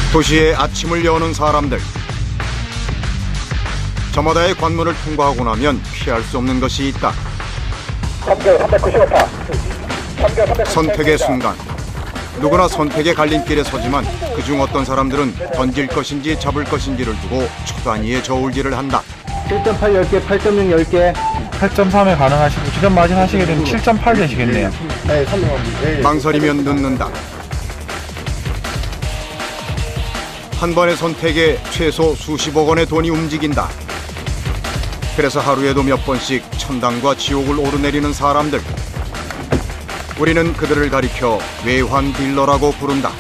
도시의 아침을 여는 사람들. 저마다의 관문을 통과하고 나면 피할 수 없는 것이 있다. 선택의 순간. 누구나 선택의 갈림길에 서지만 그중 어떤 사람들은 던질 것인지 잡을 것인지를 두고 초단위의 저울질을 한다. 7.8 10개, 8.6 10개. 8.3에 가능하시고 지금 마진 하시게 되면 7.8 되시겠네요. 네, 망설이면 늦는다. 한 번의 선택에 최소 수십억 원의 돈이 움직인다. 그래서 하루에도 몇 번씩 천당과 지옥을 오르내리는 사람들. 우리는 그들을 가리켜 외환 딜러라고 부른다.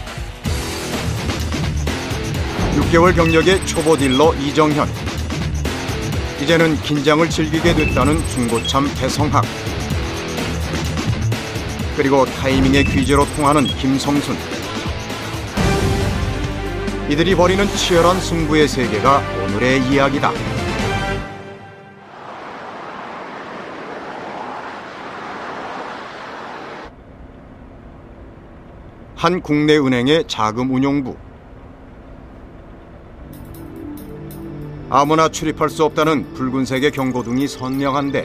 6개월 경력의 초보 딜러 이정현. 이제는 긴장을 즐기게 됐다는 중고참 배성학. 그리고 타이밍의 귀재로 통하는 김성순. 이들이 벌이는 치열한 승부의 세계가 오늘의 이야기다. 한 국내 은행의 자금운용부. 아무나 출입할 수 없다는 붉은색의 경고등이 선명한데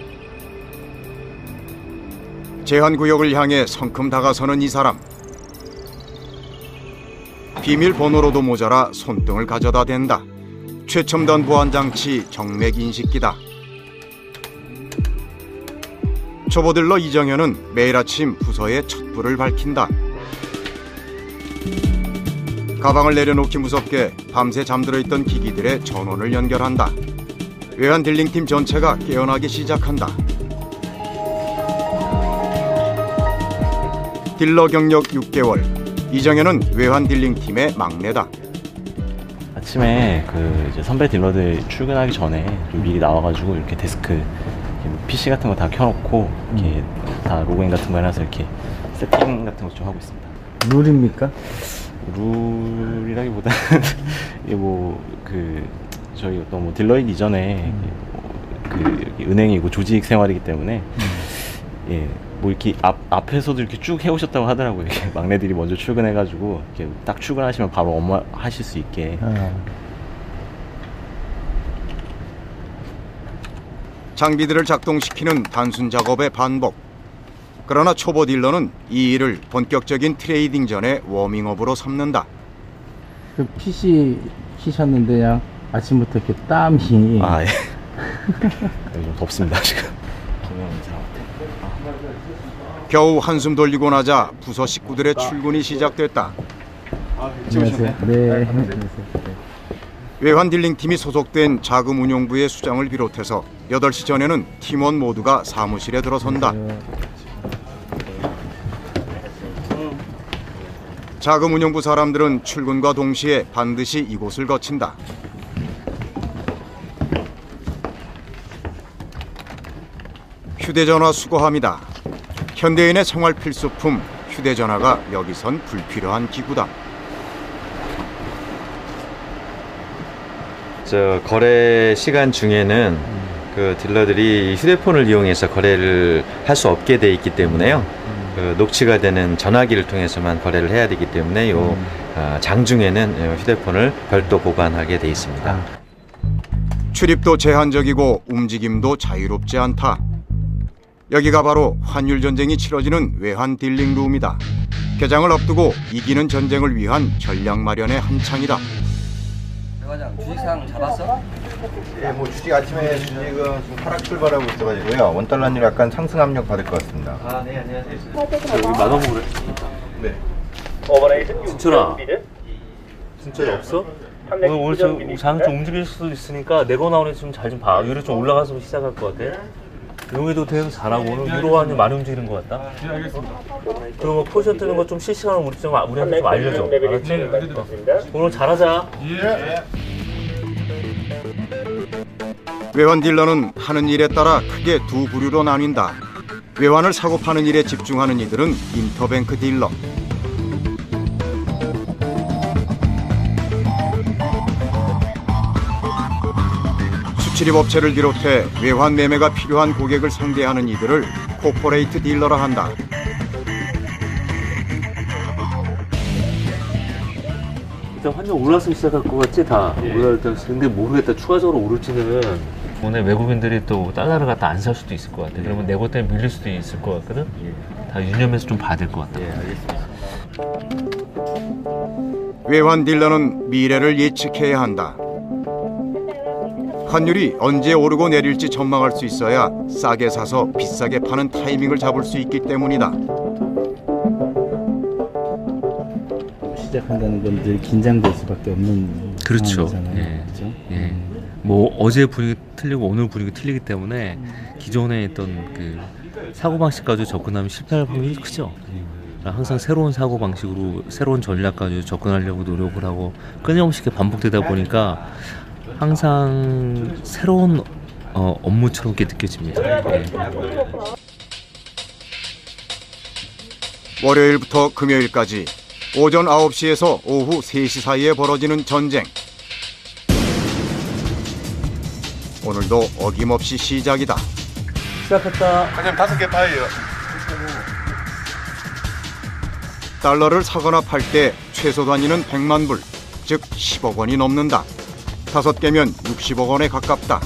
제한구역을 향해 성큼 다가서는 이 사람. 비밀번호로도 모자라 손등을 가져다 댄다. 최첨단 보안장치 정맥인식기다. 초보들러 이정현은 매일 아침 부서의 촛불을 밝힌다. 가방을 내려놓기 무섭게 밤새 잠들어 있던 기기들의 전원을 연결한다. 외환 딜링팀 전체가 깨어나기 시작한다. 딜러 경력 6개월. 이정현은 외환 딜링팀의 막내다. 아침에 이제 선배 딜러들 출근하기 전에 좀 미리 나와가지고 이렇게 데스크 PC 같은 거 다 켜놓고 이렇게 다 로그인 같은 거 해놔서 이렇게 세팅 같은 거 좀 하고 있습니다. 룰입니까? 룰이라기보다는 이게 저희 어떤 딜러이기 이전에 은행이고 조직 생활이기 때문에 이렇게 앞에서도 이렇게 쭉 해오셨다고 하더라고요. 이렇게 막내들이 먼저 출근해가지고 이렇게 딱 출근하시면 바로 업무 하실 수 있게. 장비들을 작동시키는 단순 작업의 반복. 그러나 초보 딜러는 이 일을 본격적인 트레이딩 전에 워밍업으로 삼는다. 그 PC 키셨는데요. 아침부터 이렇게 땀이. 예. 좀 덥습니다 지금. 겨우 한숨 돌리고 나자 부서 식구들의 출근이 시작됐다. 안녕하세요. 네. 외환 딜링팀이 소속된 자금운용부의 수장을 비롯해서 8시 전에는 팀원 모두가 사무실에 들어선다. 자금운용부 사람들은 출근과 동시에 반드시 이곳을 거친다. 휴대전화 수거함이다. 현대인의 생활 필수품 휴대전화가 여기선 불필요한 기구다. 거래 시간 중에는 그 딜러들이 휴대폰을 이용해서 거래를 할 수 없게 돼 있기 때문에요. 녹취가 되는 전화기를 통해서만 거래를 해야 되기 때문에 장중에는 휴대폰을 별도 보관하게 돼 있습니다. 출입도 제한적이고 움직임도 자유롭지 않다. 여기가 바로 환율 전쟁이 치러지는 외환 딜링룸이다. 개장을 앞두고 이기는 전쟁을 위한 전략 마련의 한창이다. 대과장 주식상 잡았어? 예, 주식 아침에 주식은 지금 하락 출발하고 있어가지고요. 원달러님 약간 상승 압력 받을 것 같습니다. 네, 안녕하세요. 여기 만원불에. 네. 진철아, 진철이 없어? 오늘 장 좀 움직일 수도 있으니까 내거 나오는 좀 잘 좀 봐. 유로 좀 올라가서 시작할 것 같아. 용해도 계속 잘하고 오늘 유로화는 많이 움직이는 것 같다. 네, 알겠습니다. 그리고 포지션 뜨는 거 좀 실시간으로 우리한테 좀 알려줘. 알았지? 오늘 잘하자. 예. 외환 딜러는 하는 일에 따라 크게 두 부류로 나뉜다. 외환을 사고 파는 일에 집중하는 이들은 인터뱅크 딜러. 수출입업체를 비롯해 외환 매매가 필요한 고객을 상대하는 이들을 코퍼레이트 딜러라 한다. 일단 환율 올랐으면 시작할 것 같지 다. 근데 모르겠다. 추가적으로 오를지는 오늘 외국인들이 또 달러를 갖다 안 살 수도 있을 것 같아. 그러면 내고 때문에 밀릴 수도 있을 것 같거든. 다 유념해서 좀 봐야 될 것 같다. 외환 딜러는 미래를 예측해야 한다. 환율이 언제 오르고 내릴지 전망할 수 있어야 싸게 사서 비싸게 파는 타이밍을 잡을 수 있기 때문이다. 시작한다는 건 늘 긴장될 수밖에 없는 그렇죠. 상황이잖아요. 예. 그렇죠? 예. 뭐 어제 분위기 틀리고 오늘 분위기 틀리기 때문에 기존에 있던 그 사고방식 가지고 접근하면 실패할 확률이 크죠. 항상 새로운 사고방식으로 새로운 전략 가지고 접근하려고 노력을 하고 끊임없이 반복되다 보니까 항상 새로운 업무처럼 이렇게 느껴집니다. 예. 월요일부터 금요일까지 오전 9시에서 오후 3시 사이에 벌어지는 전쟁. 오늘도 어김없이 시작이다. 시작했다. 사장님 5개 파이요. 달러를 사거나 팔 때 최소 단위는 100만 불, 즉 10억 원이 넘는다. 5개면 60억 원에 가깝다.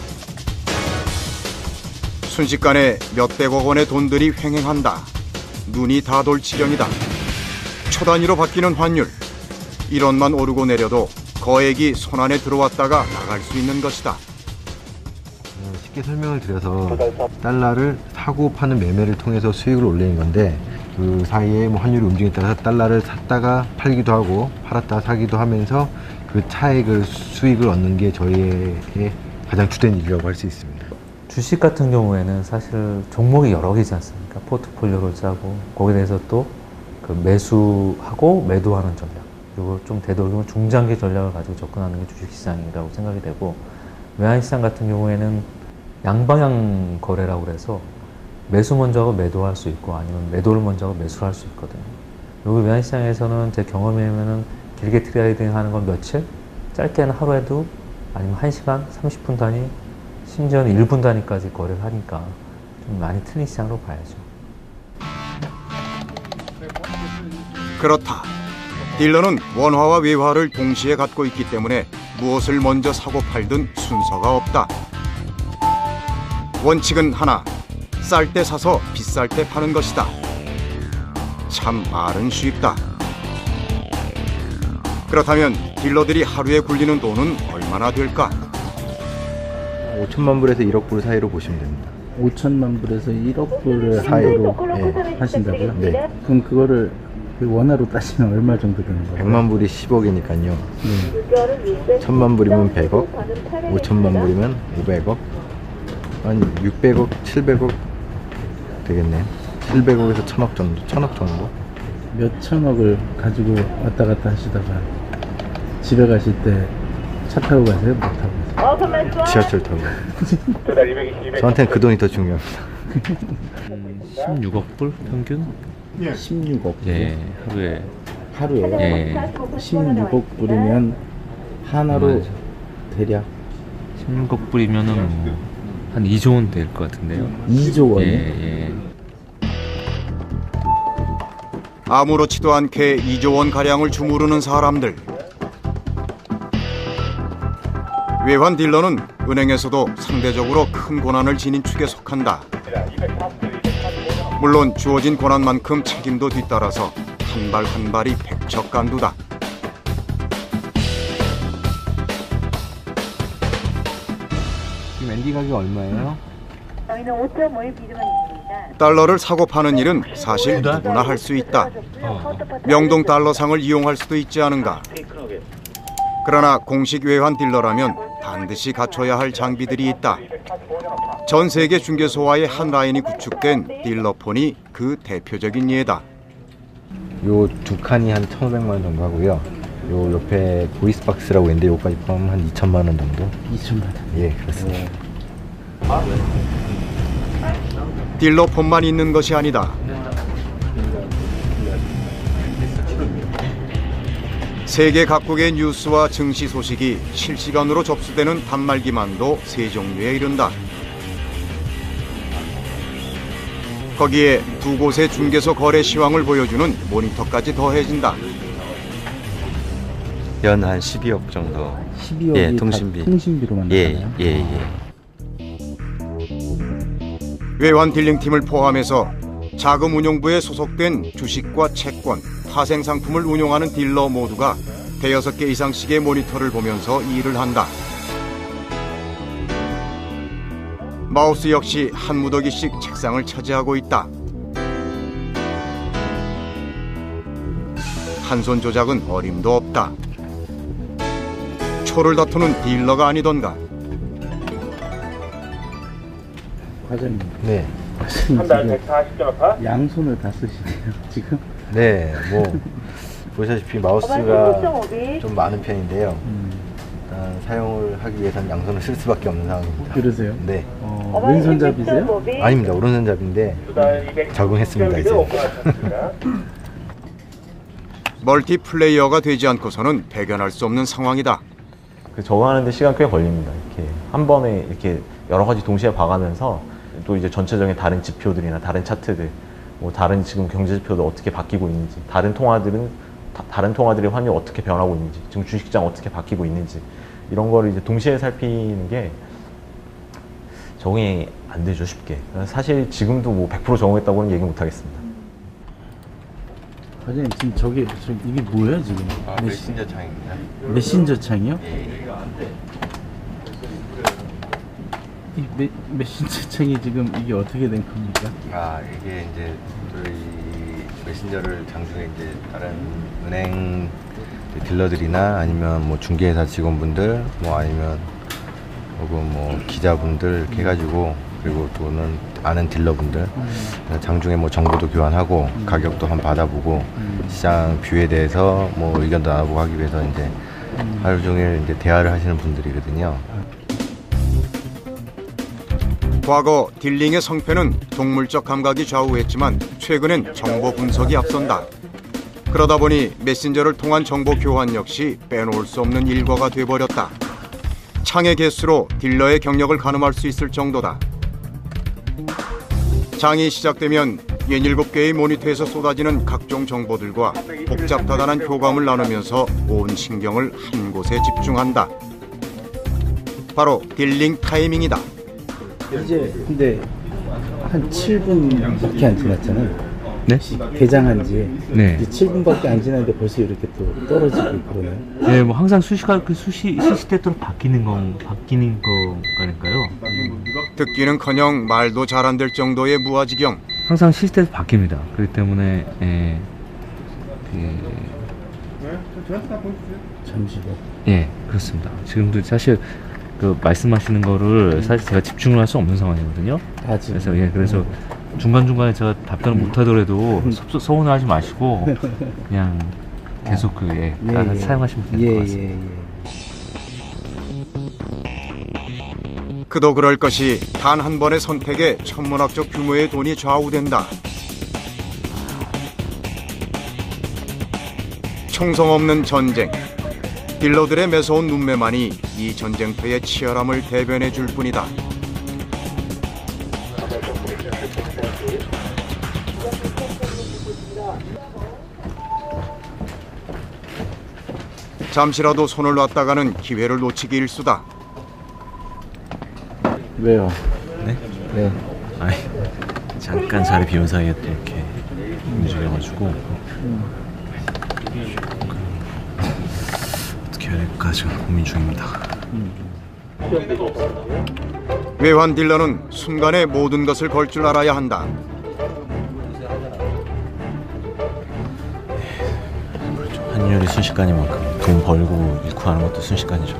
순식간에 몇백억 원의 돈들이 횡행한다. 눈이 다 돌 지경이다. 초 단위로 바뀌는 환율. 1원만 오르고 내려도 거액이 손안에 들어왔다가 나갈 수 있는 것이다. 쉽게 설명을 드려서 달러를 사고 파는 매매를 통해서 수익을 올리는 건데 그 사이에 뭐 환율이 움직임에 따라서 달러를 샀다가 팔기도 하고 팔았다가 사기도 하면서 그 차액을 수익을 얻는 게 저희의 가장 주된 일이라고 할 수 있습니다. 주식 같은 경우에는 사실 종목이 여러 개지 않습니까? 포트폴리오를 짜고 거기에 대해서 또 그 매수하고 매도하는 전략, 그리고 좀 되도록이면 중장기 전략을 가지고 접근하는 게 주식시장이라고 생각이 되고, 외환시장 같은 경우에는 양방향 거래라고 그래서 매수 먼저 하고 매도할 수 있고 아니면 매도를 먼저 하고 매수를 할 수 있거든요. 여기 외환시장에서는 제 경험에 의하면 길게 트레이딩 하는 건 며칠, 짧게는 하루에도 아니면 1시간, 30분 단위, 심지어는 1분 단위까지 거래를 하니까 좀 많이 틀린 시장으로 봐야죠. 그렇다. 딜러는 원화와 외화를 동시에 갖고 있기 때문에 무엇을 먼저 사고 팔든 순서가 없다. 원칙은 하나, 쌀 때 사서 비쌀 때 파는 것이다. 참 말은 쉽다. 그렇다면 딜러들이 하루에 굴리는 돈은 얼마나 될까? 5천만 불에서 1억 불 사이로 보시면 됩니다. 5천만 불에서 1억 불을 한도로 하신다고요? 네. 그럼 그거를 원화로 따지면 얼마 정도 되는 거예요? 100만 불이 10억이니까요. 1000만 불이면 100억, 5천만 불이면 500억, 한 600억, 700억 되겠네요. 700억에서 1000억 정도, 1000억 정도. 몇 천억을 가지고 왔다 갔다 하시다가 집에 가실 때 차 타고 가세요? 못 타고 가세요? 지하철 타고. 저한테는 그 돈이 더 중요합니다. 16억 불 평균? 16억 불? 예, 하루에. 하루에? 예. 16억 불이면 하나로 맞아. 대략 16억 불이면은 뭐 한 2조 원 될 것 같은데요. 2조 원이요? 예, 예. 아무렇지도 않게 2조 원 가량을 주무르는 사람들. 외환 딜러는 은행에서도 상대적으로 큰 권한을 지닌 축에 속한다. 물론 주어진 권한만큼 책임도 뒤따라서 한 발 한 발이 백척간두다. 지금 엔디 가격 얼마예요? 저희는 5.5의 비중은 있습니다. 달러를 사고 파는 일은 사실 누구나 할 수 있다. 명동 달러상을 이용할 수도 있지 않은가. 그러나 공식 외환 딜러라면 반드시 갖춰야 할 장비들이 있다. 전 세계 중개소와의 한 라인이 구축된 딜러폰이 그 대표적인 예다. 요 두 칸이 한 1,500만 원 정도 하고요. 요 옆에 보이스박스라고 있는데 요까지 포함하면 한 2천만 원 정도. 2천만 원? 예, 그렇습니다. 딜러폰만 있는 것이 아니다. 세계 각국의 뉴스와 증시 소식이 실시간으로 접수되는 단말기만도 3종류에 이른다. 거기에 두 곳의 중개소 거래 시황을 보여주는 모니터까지 더해진다. 연 한 12억 정도. 12억이 예, 통신비. 통신비로만 예, 나가나요? 예, 예. 외환 딜링팀을 포함해서 자금 운용부에 소속된 주식과 채권, 파생 상품을 운용하는 딜러 모두가 대여섯 개 이상씩의 모니터를 보면서 일을 한다. 마우스 역시 한 무더기씩 책상을 차지하고 있다. 한 손 조작은 어림도 없다. 초를 다투는 딜러가 아니던가. 과장님. 네. 과장님 지금 양손을 다 쓰시네요. 지금. 네, 뭐 보시다시피 마우스가 좀 많은 편인데요. 일단 사용을 하기 위해서는 양손을 쓸 수밖에 없는 상황입니다. 그러세요? 네. 왼손잡이세요? 아닙니다. 오른손잡인데 적응했습니다 이제. 멀티플레이어가 되지 않고서는 배견할 수 없는 상황이다. 그 적응하는데 시간 꽤 걸립니다. 이렇게 한 번에 이렇게 여러 가지 동시에 봐가면서 또 이제 전체적인 다른 지표들이나 다른 차트들, 뭐 다른 지금 경제 지표도 어떻게 바뀌고 있는지, 다른 통화들의 환율이 어떻게 변하고 있는지, 지금 주식시장 어떻게 바뀌고 있는지 이런 거를 이제 동시에 살피는 게 적응이 안 되죠, 쉽게. 사실 지금도 뭐 100% 적응했다고는 얘기 못 하겠습니다. 과장님 지금 이게 뭐예요 지금? 메신저 창입니다. 메신저 창이요? 이 메신저 창이 지금 이게 어떻게 된 겁니까? 아, 이게 이제 저희 메신저를 장중에 이제 다른 은행 딜러들이나 아니면 뭐 중개회사 직원분들, 뭐 아니면 혹은 뭐 기자분들 이렇게 해가지고, 그리고 또는 아는 딜러분들 장중에 뭐 정보도 교환하고 가격도 한번 받아보고 시장 뷰에 대해서 뭐 의견도 나눠보고 하기 위해서 이제 하루 종일 이제 대화를 하시는 분들이거든요. 과거 딜링의 성패는 동물적 감각이 좌우했지만 최근엔 정보 분석이 앞선다. 그러다 보니 메신저를 통한 정보 교환 역시 빼놓을 수 없는 일과가 돼버렸다. 창의 개수로 딜러의 경력을 가늠할 수 있을 정도다. 장이 시작되면 67개의 모니터에서 쏟아지는 각종 정보들과 복잡다단한 교감을 나누면서 온 신경을 한 곳에 집중한다. 바로 딜링 타이밍이다. 이제 근데 한 7분밖에 안 지났잖아요. 네? 개장한 지 네. 이제 7분밖에 안 지났는데 벌써 이렇게 또 떨어지고 그러나요? 네, 뭐 항상 시시때때로 바뀌는 거니까요. 듣기는커녕 말도 잘 안 될 정도의 무아지경. 항상 시시때때로 바뀝니다. 그렇기 때문에 잠시만. 예, 그렇습니다. 지금도 사실 그 말씀하시는 거를 사실 제가 집중을 할 수 없는 상황이거든요. 아, 지금. 그래서 중간중간에 제가 답변을 못 하더라도 서운해하지 마시고 그냥 계속 사용하시면 될 것 같습니다. 그도 그럴 것이 단 한 번의 선택에 천문학적 규모의 돈이 좌우된다. 총성 없는 전쟁. 딜러들의 매서운 눈매만이 이 전쟁터의 치열함을 대변해 줄 뿐이다. 잠시라도 손을 놨다가는 기회를 놓치기 일쑤다. 왜요? 네? 네. 아니, 잠깐 자리 비운 사이에 또 이렇게 움직여가지고 어떻게 해야 될까 지금 고민 중입니다. 외환 딜러는 순간에 모든 것을 걸 줄 알아야 한다. 그렇죠. 환율이 순식간이만큼 돈 벌고 잃고 하는 것도 순식간이죠.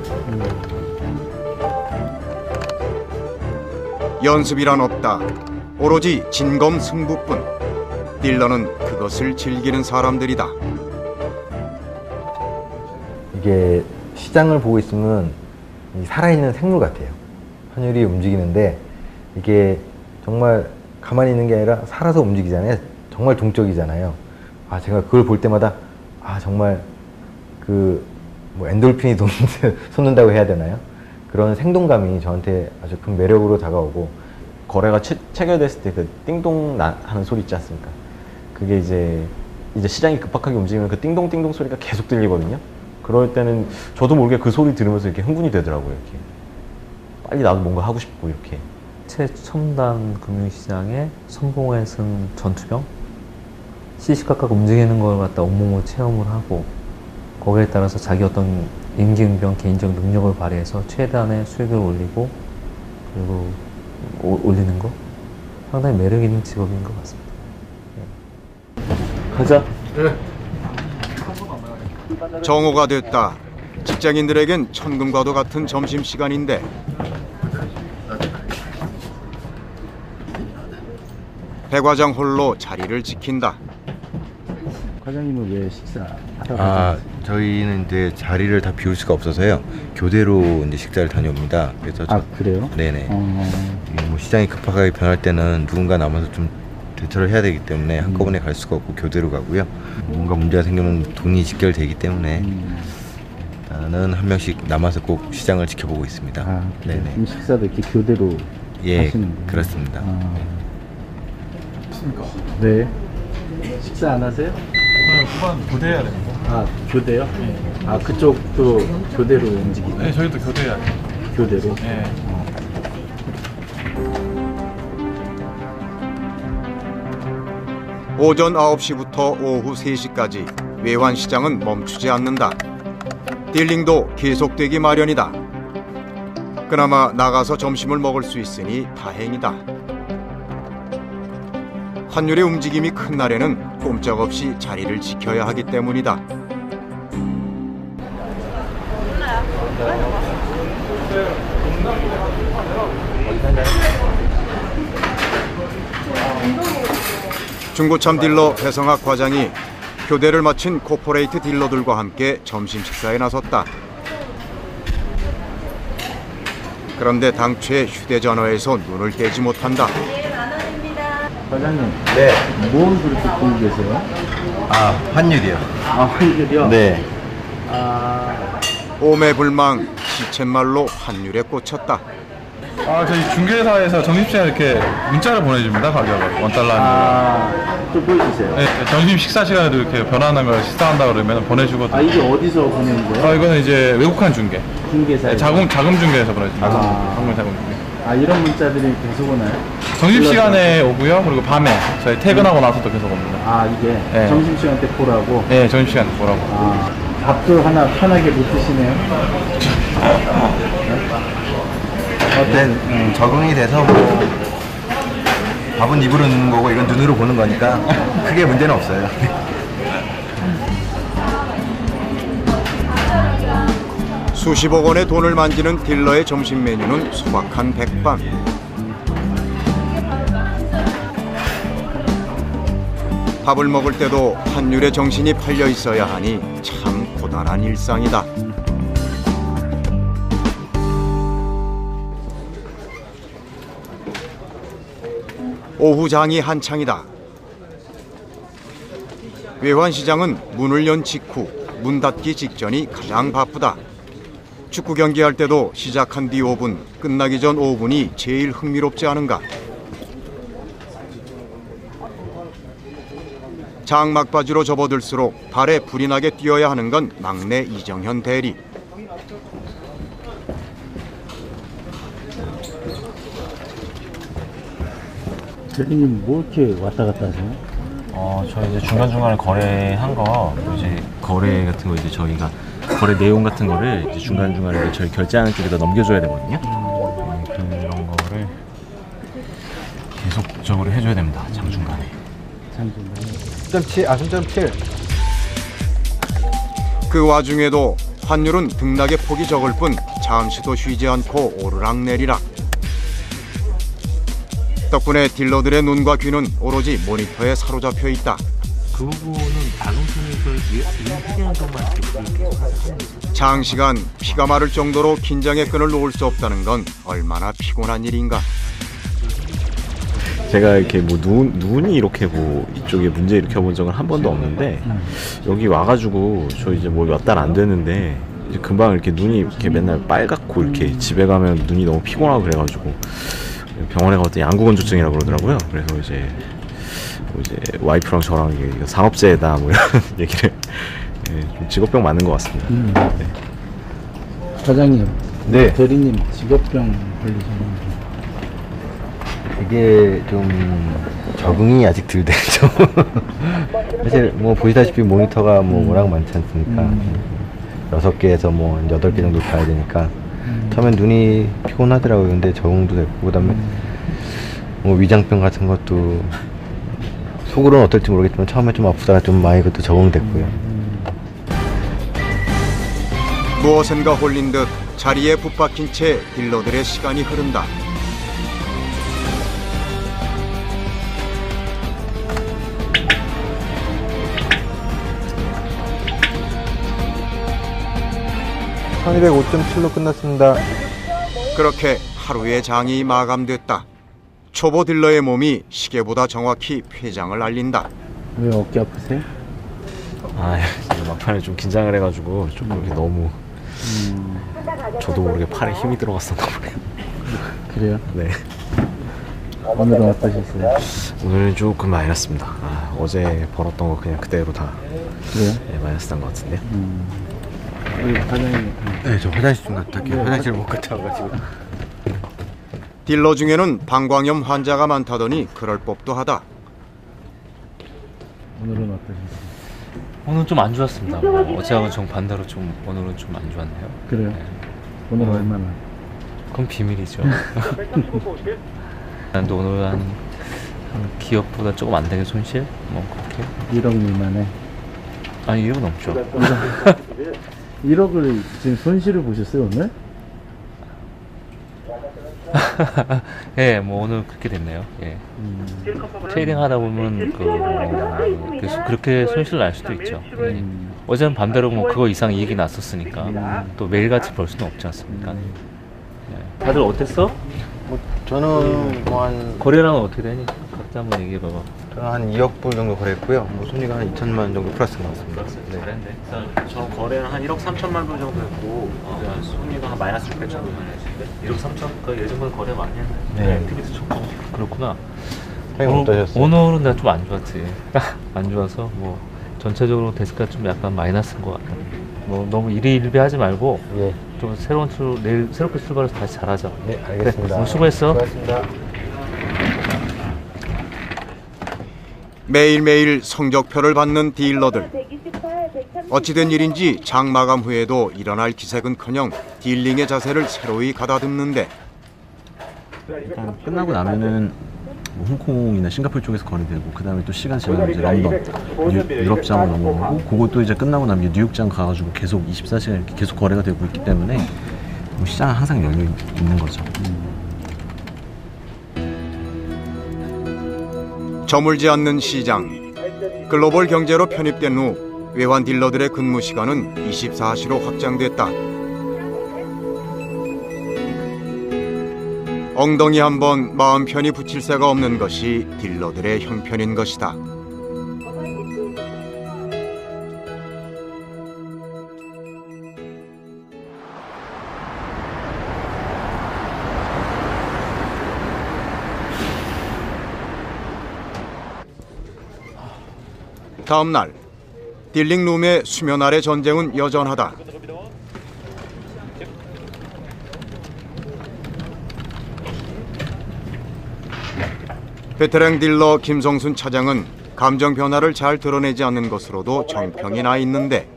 연습이란 없다. 오로지 진검승부뿐. 딜러는 그것을 즐기는 사람들이다. 이게 시장을 보고 있으면 살아있는 생물 같아요. 환율이 움직이는데 이게 정말 가만히 있는 게 아니라 살아서 움직이잖아요. 정말 동적이잖아요. 아, 제가 그걸 볼 때마다 정말 뭐 엔돌핀이 솟는다고 해야 되나요? 그런 생동감이 저한테 아주 큰 매력으로 다가오고, 거래가 체결됐을 때 그 띵동 하는 소리 있지 않습니까? 그게 이제 시장이 급박하게 움직이면 그 띵동띵동 소리가 계속 들리거든요. 그럴 때는 저도 모르게 그 소리 들으면서 이렇게 흥분이 되더라고요. 이렇게 빨리 나도 뭔가 하고 싶고 이렇게. 최첨단 금융시장의 선봉에 쓴 전투병? 시시각각 움직이는 걸 갖다 온몸으로 체험을 하고 거기에 따라서 자기 어떤 임기응변 개인적 능력을 발휘해서 최대한의 수익을 올리고 그리고 올리는 거 상당히 매력 있는 직업인 것 같습니다. 가자. 정오가 됐다. 직장인들에겐 천금과도 같은 점심시간인데 배 과장 홀로 자리를 지킨다. 과장님은 왜 식사하러 아, 저희는 이제 자리를 다 비울 수가 없어서요. 교대로 이제 식사를 다녀옵니다. 그래서 그래요? 네네. 뭐 시장이 급하게 변할 때는 누군가 남아서 좀 대처를 해야 되기 때문에 한꺼번에 갈 수가 없고 교대로 가고요. 뭔가 문제가 생기면 돈이 직결되기 때문에 나는 한 명씩 남아서 꼭 시장을 지켜보고 있습니다. 네네. 그럼 식사도 이렇게 교대로 하시는 거예요? 그렇습니다. 네. 식사 안 하세요? 후반 교대해야 됩니다. 교대요? 네. 그쪽도 교대로 움직이세요? 네, 저희도 교대해야 돼요. 교대로? 네. 오전 9시부터 오후 3시까지 외환시장은 멈추지 않는다. 딜링도 계속되기 마련이다. 그나마 나가서 점심을 먹을 수 있으니 다행이다. 환율의 움직임이 큰 날에는 꼼짝없이 자리를 지켜야 하기 때문이다. 중고참 딜러 배성학 과장이 교대를 마친 코퍼레이트 딜러들과 함께 점심 식사에 나섰다. 그런데 당최 휴대전화에서 눈을 떼지 못한다. 과장님. 네. 뭘 그렇게 보고 계세요? 환율이요. 환율이요? 네. 오매불망 시쳇말로 환율에 꽂혔다. 저희 중개사에서 점심시간에 이렇게 문자를 보내줍니다. 가격을 원달러입니다. 좀 보여주세요. 네, 점심 식사 시간에도 이렇게 변하는 걸 식사한다 그러면 보내주거든요. 이게 어디서 보내는 거예요? 이거는 이제 외국한 중개. 중개사. 네, 자금 중개에서 보내줍니다. 자금 중개. 이런 문자들이 계속 오나요? 점심시간에 오고요. 그리고 밤에 저희 퇴근하고 나서도 계속 옵니다. 이게 네. 점심시간 때 보라고? 네, 점심시간에 보라고. 밥도 하나 편하게 못 드시네요? 어때? 적응이 돼서 뭐 밥은 입으로 넣는 거고 이건 눈으로 보는 거니까 크게 문제는 없어요. 수십억 원의 돈을 만지는 딜러의 점심 메뉴는 소박한 백반. 밥을 먹을 때도 환율에 정신이 팔려 있어야 하니 참 고단한 일상이다. 오후장이 한창이다. 외환시장은 문을 연 직후 문 닫기 직전이 가장 바쁘다. 축구 경기할 때도 시작한 뒤 5분, 끝나기 전 5분이 제일 흥미롭지 않은가. 장막바지로 접어들수록 발에 불이 나게 뛰어야 하는 건 막내 이정현 대리. 대리님 뭐 이렇게 왔다 갔다 하세요? 저희 이제 중간중간에 거래한 거, 이제 거래 같은 거 이제 저희가 거래 내용 같은 거를 이제 중간중간에 저희 결제하는 쪽에다 넘겨줘야 되거든요. 그런 거를 계속적으로 해줘야 됩니다. 장중간에. 3.7, 3.7. 그 와중에도 환율은 등락의 폭이 적을 뿐 잠시도 쉬지 않고 오르락내리락. 덕분에 딜러들의 눈과 귀는 오로지 모니터에 사로잡혀 있다. 그 부분은 방송에서 이런 것만 장시간 피가 마를 정도로 긴장의 끈을 놓을 수 없다는 건 얼마나 피곤한 일인가. 제가 이렇게 뭐 눈이 이렇게 뭐 이쪽에 문제 일으켜 본 적은 한 번도 없는데 여기 와가지고 저 이제 뭐 몇 달 안 됐는데 이제 금방 이렇게 눈이 이렇게 맨날 빨갛고 이렇게 집에 가면 눈이 너무 피곤하고 그래가지고 병원에 갔더니 양구건조증이라고 그러더라고요. 그래서 이제 와이프랑 저랑 이게 산업재해다 뭐 이런 얘기를 예, 좀 직업병 맞는 것 같습니다. 네. 사장님, 네. 대리님 직업병 걸리셨나요? 이게 좀 적응이 아직 덜 되죠. 사실 뭐 보시다시피 모니터가 뭐 워낙 많지 않습니까? 6개에서 뭐 8개 정도 봐야 되니까 처음엔 눈이 피곤하더라고요. 근데 적응도 됐고 그다음에 뭐 위장병 같은 것도 속으로는 어떨지 모르겠지만 처음에 좀 아프다가 좀 많이 그것도 적응됐고요. 무엇인가 홀린 듯 자리에 붙박힌 채 딜러들의 시간이 흐른다. (1205.7로) 끝났습니다. 그렇게 하루의 장이 마감됐다. 초보 딜러의 몸이 시계보다 정확히 폐장을 알린다. 왜 어깨 아프세요? 아, 막판에 좀 긴장을 해가지고 좀 이렇게 너무 저도 모르게 팔에 힘이 들어갔었나 보네요. 그래요? 네. 오늘은 어떠셨어요? 오늘은 조금 마이너스입니다. 어제 벌었던 거 그냥 그대로 다 그래요? 네, 마이너스 난 것 같은데요. 우리 사장님. 네, 저 화장실 좀 갔다 올게요. 화장실 못 갔다 와가지고. 딜러 중에는 방광염 환자가 많다더니 그럴 법도 하다. 오늘은 어떠셨어요? 오늘 좀 안 좋았습니다. 어제하고는 정반대로 좀 오늘은 좀 안 좋았네요. 그래요? 네. 오늘 얼마나? 그건 비밀이죠. 또 오늘 한 기업보다 조금 안 되게 손실? 뭐 그렇게? 1억 미만에? 아니 1억 넘죠. 1억을 지금 손실을 보셨어요 오늘? 예, 뭐 오늘 그렇게 됐네요. 예. 트레이딩 하다 보면 그렇게 손실 날 수도 있죠. 예. 어제는 반대로 뭐 그거 이상 이익이 났었으니까 또 매일같이 벌 수는 없지 않습니까? 예. 다들 어땠어? 뭐 저는 뭐 한 거래량은 어떻게 되니? 각자 한번 얘기해 봐봐. 저는 한 2억 불 정도 거래했고요. 뭐 손익은 한 2천만 원 정도 플러스 나왔습니다. 네. 잘했네. 저 거래는 한 1억 3천만 불 정도 했고 손익은 한 마이너스 600 정도 나왔습니다. 1억 3천? 그 예전보다 거래 많이 했네. 네. 액티비티 좋고. 그렇구나. 사장님 어떠셨어요? 오늘은 내가 좀 안 좋았지. 안 좋아서 뭐 전체적으로 데스크가 좀 약간 마이너스인 것 같아. 뭐 너무 일희일비하지 말고 예. 좀 새로운 내일 새롭게 출발해서 다시 잘하자. 네, 알겠습니다. 그래, 오늘 수고했어. 수고하셨습니다. 매일매일 성적표를 받는 딜러들. 어찌된 일인지 장 마감 후에도 일어날 기색은커녕 딜링의 자세를 새로이 가다듬는데 일단 끝나고 나면은 뭐 홍콩이나 싱가포르 쪽에서 거래되고 그 다음에 또 시간 지나면 이제 런던, 유럽장을 넘어가고 그것도 이제 끝나고 나면 뉴욕장 가가지고 계속 24시간 이렇게 계속 거래가 되고 있기 때문에 뭐 시장은 항상 열려 있는 거죠. 저물지 않는 시장. 글로벌 경제로 편입된 후 외환 딜러들의 근무 시간은 24시로 확장됐다. 엉덩이 한번 마음 편히 붙일 새가 없는 것이 딜러들의 형편인 것이다. 다음 날 딜링룸의 수면 아래 전쟁은 여전하다. 베테랑 딜러 김성순 차장은 감정 변화를 잘 드러내지 않는 것으로도 정평이 나 있는데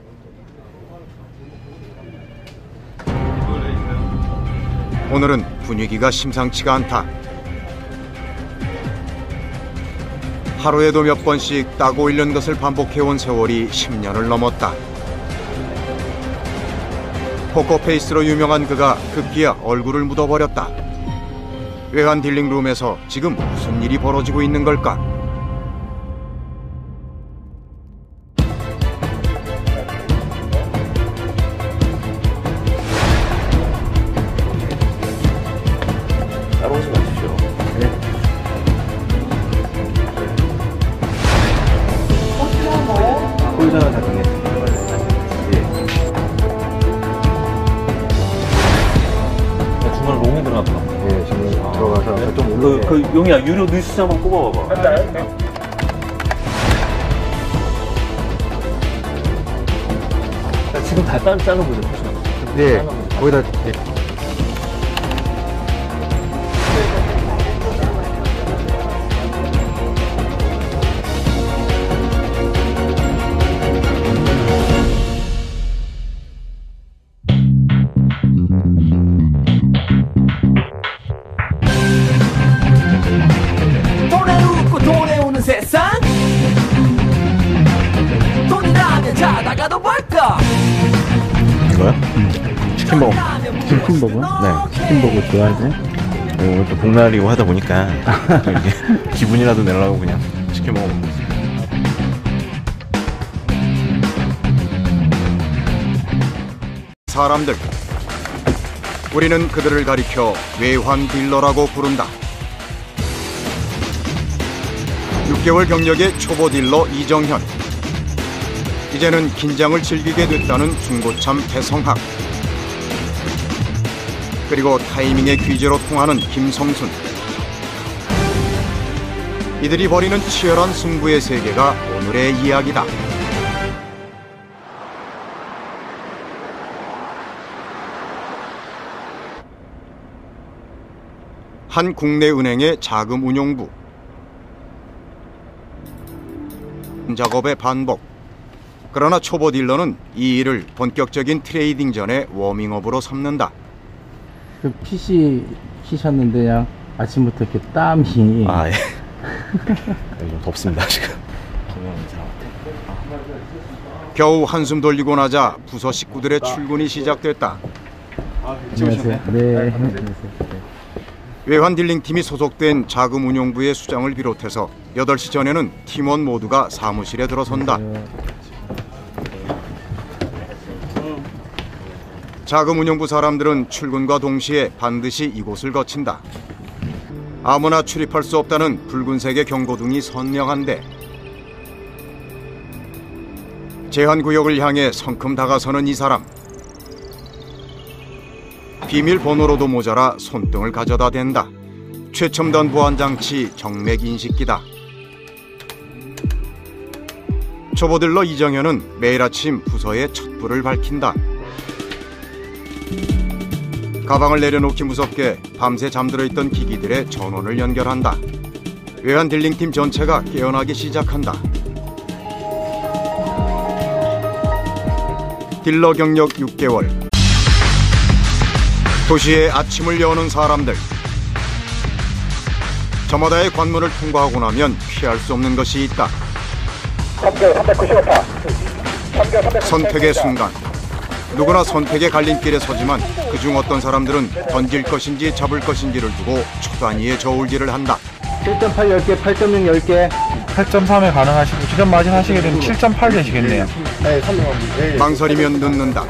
오늘은 분위기가 심상치가 않다. 하루에도 몇 번씩 따고 잃는 것을 반복해온 세월이 10년을 넘었다. 포커페이스로 유명한 그가 급기야 얼굴을 묻어버렸다. 외환 딜링룸에서 지금 무슨 일이 벌어지고 있는 걸까? 따라오지 마십시오. 콜전화 다 정했습니다. 중간에 롱이 들어갔구나. 예, 지금 들어가서 좀 그 용이야 유료 뉴스 한번 뽑아봐봐. 지금 다 잘라보죠. 네, 거기다 네. 돈에 웃고 돈에 우는 세상 돈이라면 자다가도 벌까 이거요? 치킨버거. 치킨버거? 네. 치킨버거 좋아하세요? 또 복날이고 하다 보니까 또 이렇게 기분이라도 내려고 그냥 치킨 먹어 먹는 거지. 사람들, 우리는 그들을 가리켜 외환 딜러라고 부른다. 6개월 경력의 초보 딜러 이정현. 이제는 긴장을 즐기게 됐다는 중고참 배성학. 그리고 타이밍의 귀재로 통하는 김성순. 이들이 벌이는 치열한 승부의 세계가 오늘의 이야기다. 한 국내 은행의 자금운용부. 작업의 반복. 그러나 초보 딜러는 이 일을 본격적인 트레이딩 전에 워밍업으로 삼는다. 그 PC 키셨는데 그냥 아침부터 이렇게 땀이. 아 예. 좀 덥습니다 지금. 겨우 한숨 돌리고 나자 부서 식구들의 출근이 시작됐다. 안녕하세요. 네. 안녕하세요. 외환 딜링팀이 소속된 자금운용부의 수장을 비롯해서 8시 전에는 팀원 모두가 사무실에 들어선다. 자금운용부 사람들은 출근과 동시에 반드시 이곳을 거친다. 아무나 출입할 수 없다는 붉은색의 경고등이 선명한데 제한구역을 향해 성큼 다가서는 이 사람. 비밀번호로도 모자라 손등을 가져다 댄다. 최첨단 보안장치 정맥인식기다. 초보들러 이정현은 매일 아침 부서의 촛불을 밝힌다. 가방을 내려놓기 무섭게 밤새 잠들어 있던 기기들의 전원을 연결한다. 외환 딜링팀 전체가 깨어나기 시작한다. 딜러 경력 6개월. 도시의 아침을 여는 사람들. 저마다의 관문을 통과하고 나면 피할 수 없는 것이 있다. 선택의 순간. 누구나 선택의 갈림길에 서지만 그중 어떤 사람들은 던질 것인지 잡을 것인지를 두고 초단위의 저울질을 한다. 7.8 10개, 8.6 10개. 8.3에 가능하시고 지점 마진 하시게 되면 7.8 되시겠네요. 망설이면 늦는다.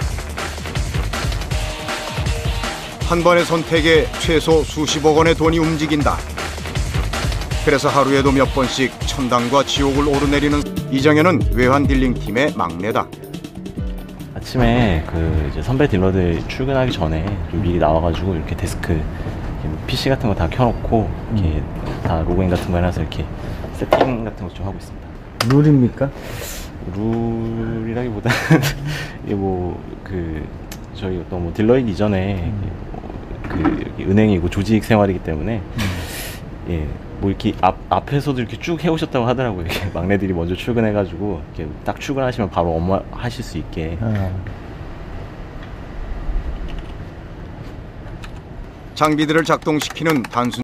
한 번의 선택에 최소 수십억 원의 돈이 움직인다. 그래서 하루에도 몇 번씩 천당과 지옥을 오르내리는 이정현은 외환 딜링팀의 막내다. 아침에 그 이제 선배 딜러들 출근하기 전에 좀 미리 나와가지고 이렇게 데스크 PC 같은 거 다 켜놓고 이렇게 다 로그인 같은 거 해놔서 이렇게 세팅 같은 거 좀 하고 있습니다. 룰입니까? 룰이라기보다는 이게 뭐 그 저희 어떤 뭐 딜러이기 이전에 그 은행이고 조직 생활이기 때문에 예 뭐 이렇게 앞에서도 이렇게 쭉 해오셨다고 하더라고요. 이렇게 막내들이 먼저 출근해가지고 이렇게 딱 출근하시면 바로 업무 하실 수 있게. 장비들을 작동시키는 단순